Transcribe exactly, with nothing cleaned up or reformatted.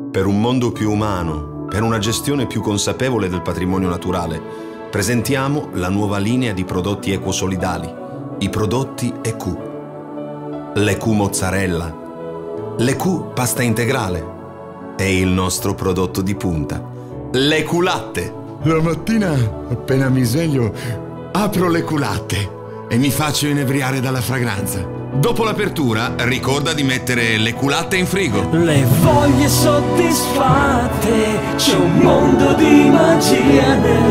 Per un mondo più umano, per una gestione più consapevole del patrimonio naturale, presentiamo la nuova linea di prodotti ecosolidali, i prodotti E Q. L'E Q mozzarella, l'E Q pasta integrale e il nostro prodotto di punta, l'E Q latte. La mattina, appena mi sveglio, apro l'E Q latte e mi faccio inebriare dalla fragranza. Dopo l'apertura, ricorda di mettere l'E Q latte in frigo. Le voglie soddisfatte, c'è un mondo di magia nel